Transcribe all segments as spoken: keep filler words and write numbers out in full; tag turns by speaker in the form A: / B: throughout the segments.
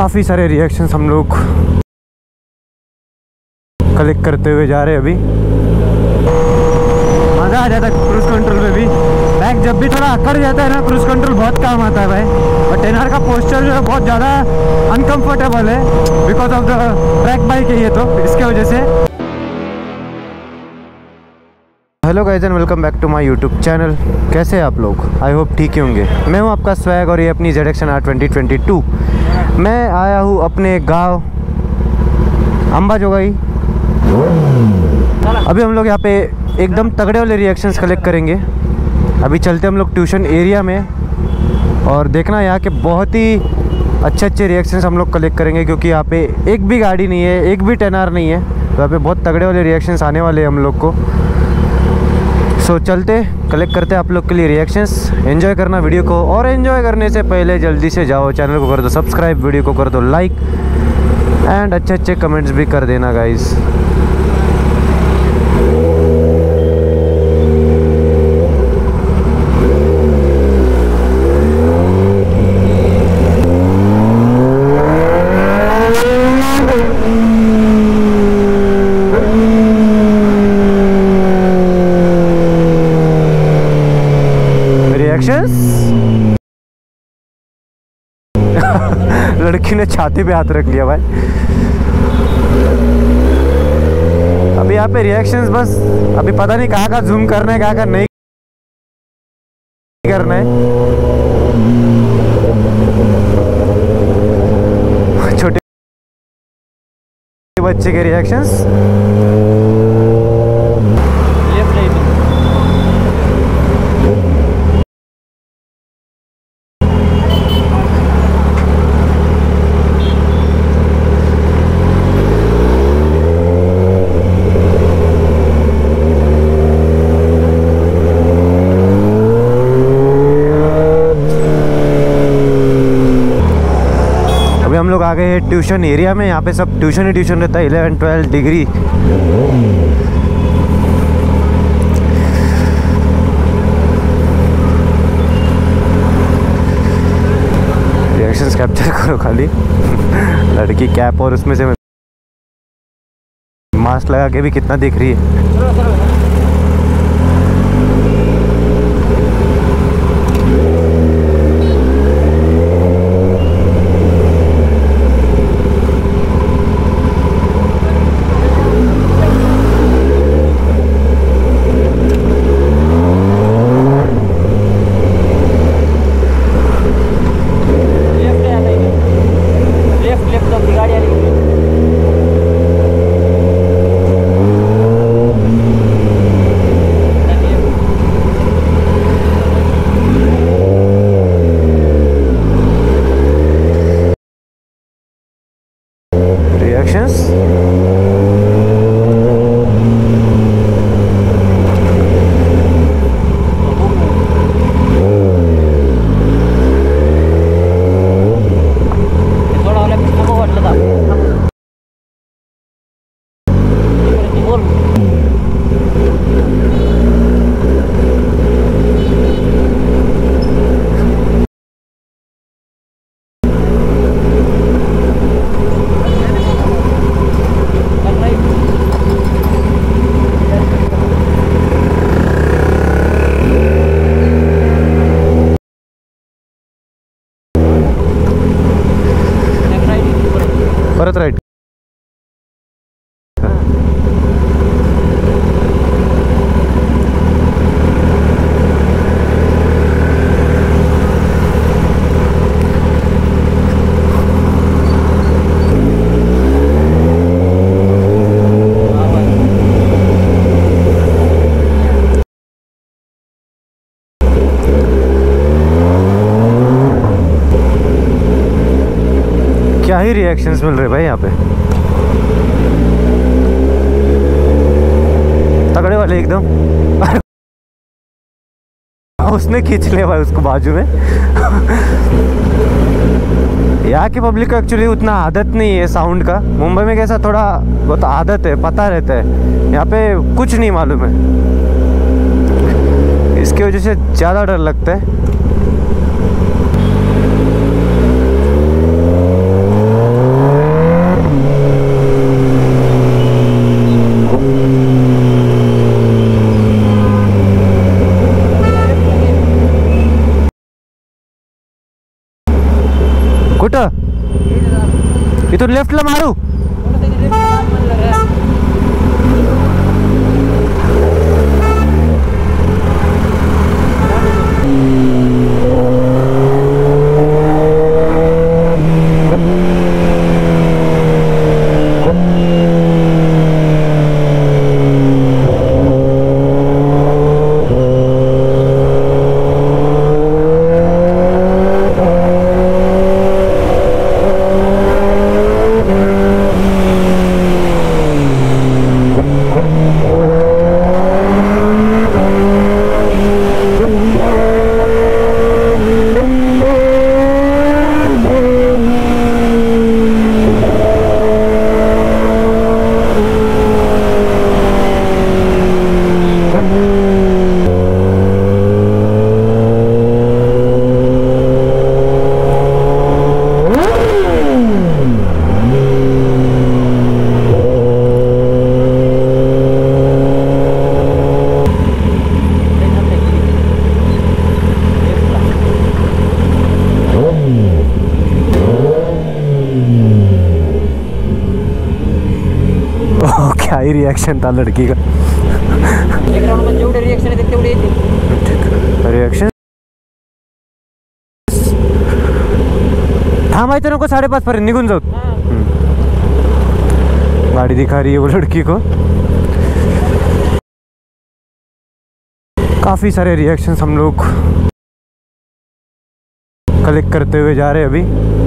A: काफ़ी सारे रिएक्शंस हम लोग कलेक्ट करते हुए जा रहे हैं। अभी मज़ा आ जाता है क्रूज कंट्रोल में भी। बैक जब भी थोड़ा अकड़ जाता है ना, क्रूज कंट्रोल बहुत काम आता है भाई। और टेन आर का पोस्चर जो है बहुत ज़्यादा अनकम्फर्टेबल है because of the track bike है ये, तो इसके वजह से। Hello guys and welcome back to my YouTube channel. कैसे हैं आप लोग? आई होप ठीक ही होंगे। मैं हूं आपका स्वैग और ये अपनी Z X N R twenty twenty two. मैं आया हूं अपने गांव अंबाजोगाई। अभी हम लोग यहाँ पे एकदम तगड़े वाले रिएक्शंस कलेक्ट करेंगे। अभी चलते हम लोग ट्यूशन एरिया में और देखना यहाँ के बहुत ही अच्छे अच्छे रिएक्शंस हम लोग कलेक्ट करेंगे, क्योंकि यहाँ पे एक भी गाड़ी नहीं है, एक भी टेन आर नहीं है। तो यहाँ पे बहुत तगड़े वाले रिएक्शंस आने वाले हैं हम लोग को। सो so, चलते कलेक्ट करते हैं आप लोग के लिए रिएक्शंस। एंजॉय करना वीडियो को, और एंजॉय करने से पहले जल्दी से जाओ चैनल को कर दो सब्सक्राइब, वीडियो को कर दो लाइक एंड अच्छे अच्छे कमेंट्स भी कर देना गाइस। लड़की ने छाती पे हाथ रख लिया भाई। अभी यहाँ पे रिएक्शंस बस अभी पता नहीं कहाँ का जूम करना है, कहाँ का नहीं करना है। छोटे बच्चे के रिएक्शंस। हम लोग आ गए हैं ट्यूशन एरिया में। यहाँ पे सब ट्यूशन ही ट्यूशन रहता है, eleven twelve degree. Reactions capture करो खाली। लड़की कैप और उसमें से मास्क लगा के भी कितना दिख रही है। परत राइट। क्या ही रिएक्शंस मिल रहे भाई यहाँ पे, तगड़े वाले एकदम। उसने खींच लिया भाई उसको बाजू में। यहाँ की पब्लिक को एक्चुअली उतना आदत नहीं है साउंड का। मुंबई में कैसा थोड़ा बहुत आदत है, पता रहता है। यहाँ पे कुछ नहीं मालूम है, इसकी वजह से ज़्यादा डर लगता है। इथून लेफ्टला मारू. क्या ही रिएक्शन था लड़की का. रिएक्शन हाँ माहिती नको साढ़े पाच पर्यंत निघून जाऊ. गाड़ी दिखा रही है वो लड़की को. काफ़ी सारे रिएक्शंस हम लोग कलेक्ट करते हुए जा रहे हैं अभी.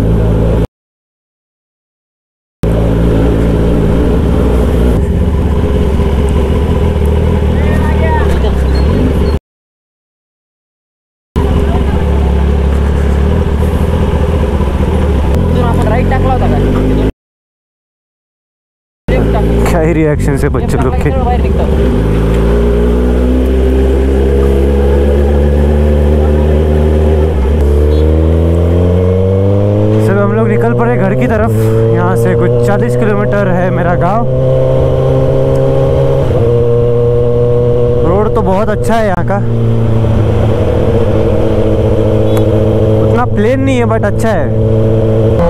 A: क्या ही रिएक्शन से बच्चे लोग के. सब हम लोग निकल पड़े घर की तरफ. यहाँ से कुछ चालीस किलोमीटर है मेरा गांव. रोड तो बहुत अच्छा है यहाँ का. उतना प्लेन नहीं है बट अच्छा है.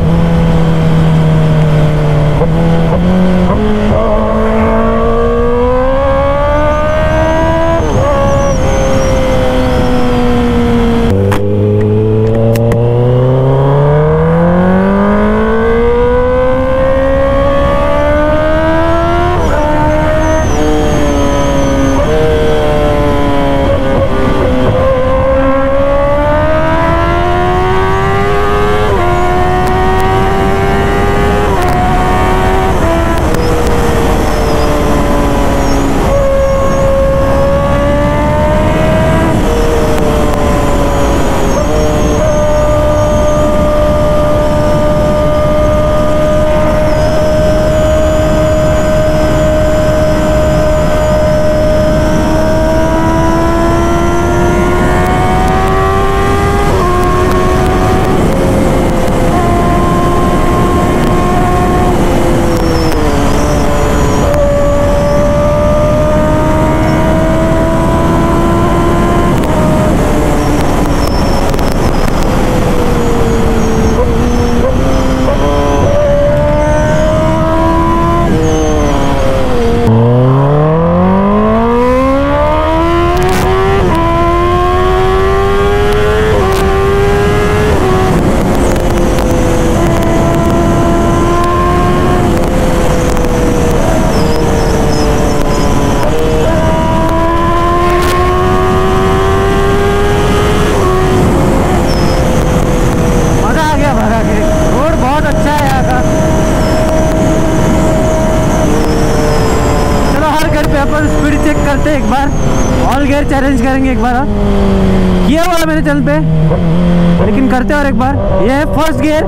A: करते हैं एक बार, ऑल गियर चैलेंज करेंगे एक बार। हाँ किया हुआ है मेरे चैनल पे, लेकिन करते और एक बार। ये है फर्स्ट गियर,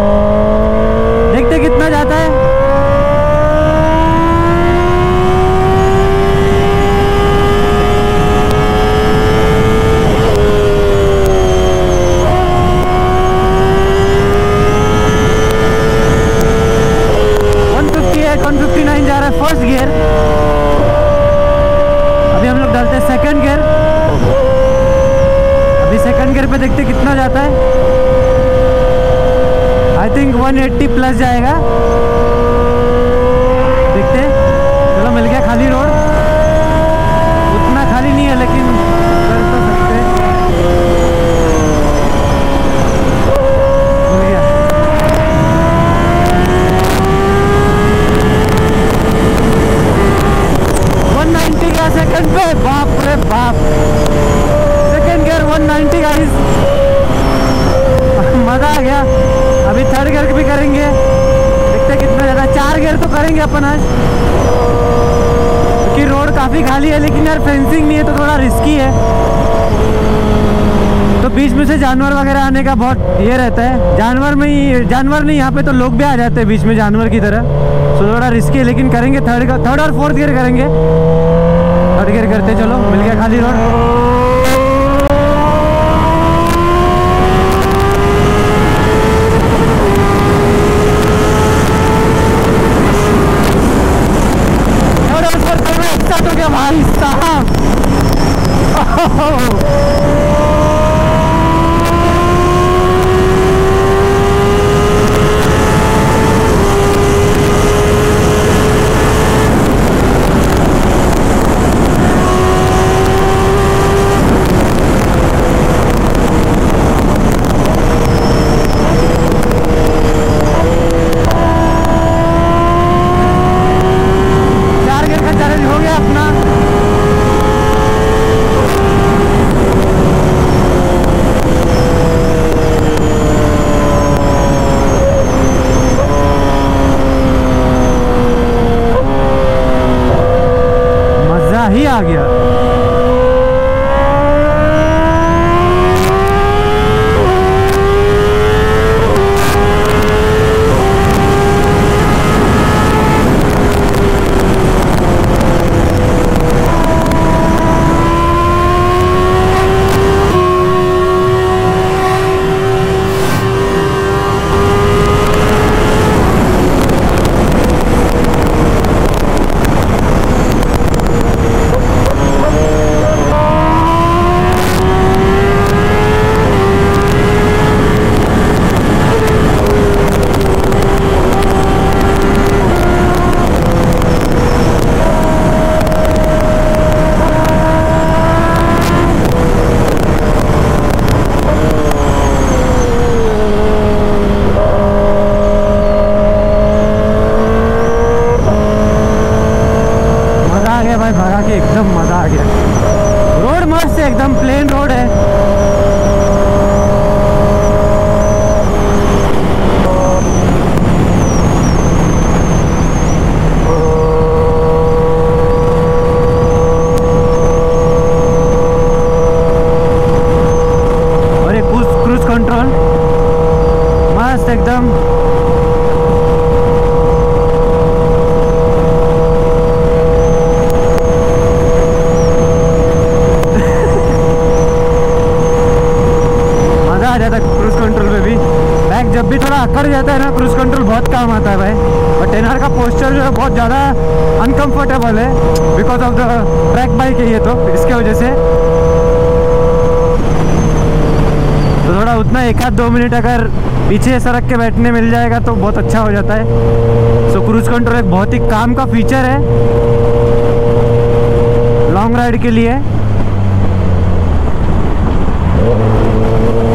A: देखते कितना जाता है। वन फिफ्टी है, वन फिफ्टी नाइन जा रहा है फर्स्ट गियर। अभी हम लोग डालते हैं सेकंड गियर। अभी सेकंड गियर पे देखते कितना जाता है। I think one eighty plus जाएगा, देखते हैं। चलो मिल गया खाली रोड, उतना खाली नहीं है लेकिन कर तो सकते हैं। मिल गया। वन नाइन्टी का सेकंड पे, बाप रे बाप, second gear one ninety guys, मजा आ गया। अभी थर्ड गियर भी करेंगे, देखते हैं कितना ज़्यादा, चार गियर तो करेंगे अपन आज, क्योंकि रोड काफ़ी खाली है। लेकिन यार फेंसिंग नहीं है तो थोड़ा रिस्की है, तो बीच में से जानवर वगैरह आने का बहुत ये रहता है। जानवर में ही, जानवर नहीं, यहाँ पे तो लोग भी आ जाते हैं बीच में जानवर की तरह, तो थोड़ा रिस्की है। लेकिन करेंगे थर्ड का, थर्ड और फोर्थ गियर करेंगे। थर्ड गियर करते, चलो मिल गया खाली रोड। हो गया भाई साहब। ही आ गया। भगा के एकदम मजा आ गया। रोड मस्त है, एकदम प्लेन रोड है। और ये क्रूज क्रूज कंट्रोल मस्त एकदम। क्रूज कंट्रोल पे भी बैक जब भी थोड़ा अकड़ जाता है ना, क्रूज कंट्रोल बहुत काम आता है भाई। और टेन आर का पोस्चर जो है बहुत ज़्यादा अनकंफर्टेबल है, because of the track bike है ये, तो इसके वजह से तो थोड़ा उतना एक आध दो मिनट अगर पीछे सरक के बैठने मिल जाएगा तो बहुत अच्छा हो जाता है। सो क्रूज कंट्रोल एक बहुत ही काम का फीचर है लॉन्ग राइड के लिए।